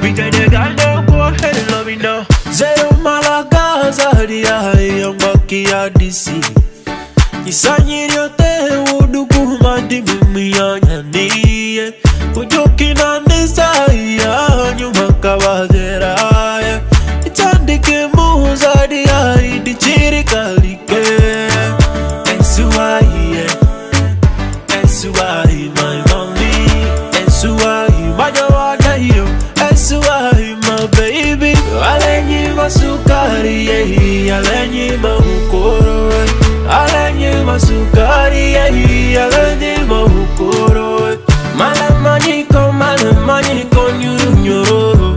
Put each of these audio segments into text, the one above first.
Me tell the girl don't go ahead and love me now. Zero malagaza dia yambaki ya DC. Isanyiri yote wuduku mandi mimi yanyaniye. Kujoki na nisaya nyuma kabadera. Itandike muza dia idichiri kalike. Ensuai, Ensuai my mommy. Ensuai my jawada. Ensuai my baby. Alenyi masukari alenyi mahukoro. Alenyi masukari alenyi mahukoro. Malamaniko nyuru nyoro.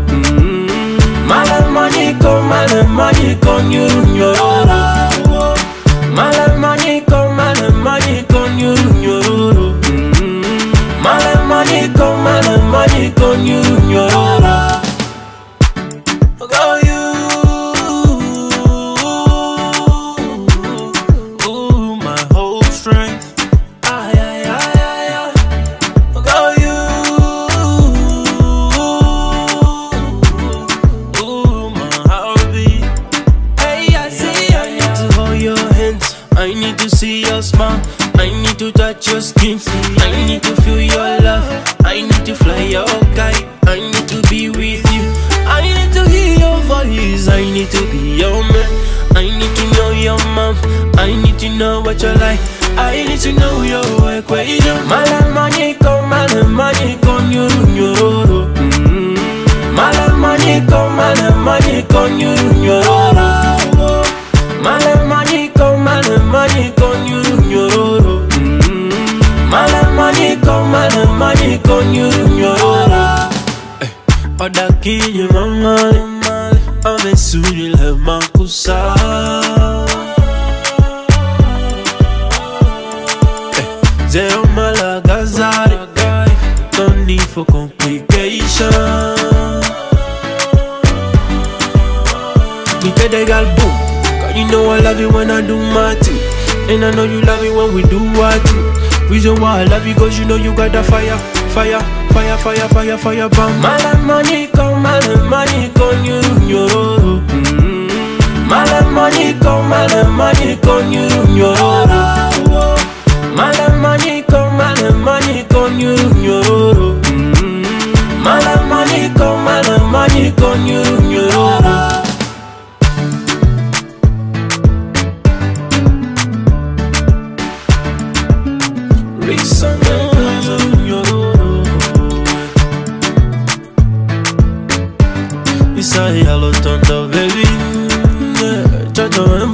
Malamaniko nyuru nyoro. Malamaniko nyuru nyoro. Malamaniko nyuru nyoro. Got you, ooh, my whole strength. Got you, ooh, my heartbeat. Hey, I see. I need to hold your hands. I need to see your smile. I need to touch your skin. I need to feel your love. I need to fly your kite. I need to be with you. I need to hear your voice. I need to be your man. I need to know your mom. I need to know what you like. I need to know your equation. Malamaniko nyuru nyoro. Malamaniko nyuru nyoro. Malamaniko nyuru nyoro. Malamaniko nyuru nyoro. Oda kinye mama, ame suri le makusa. Zero malagazari, no need for complication. Me tell the girl boom, 'cause you know I love it when I do my thing, and I know you love it when we do our thing. Reason why I love you 'cause you know you got the fire, fire, bam. Malamaniko nyuru nyoro. Malamaniko nyuru nyoro. Malamaniko nyuru nyoro. Malamaniko nyuru nyoro. Say hello to the baby.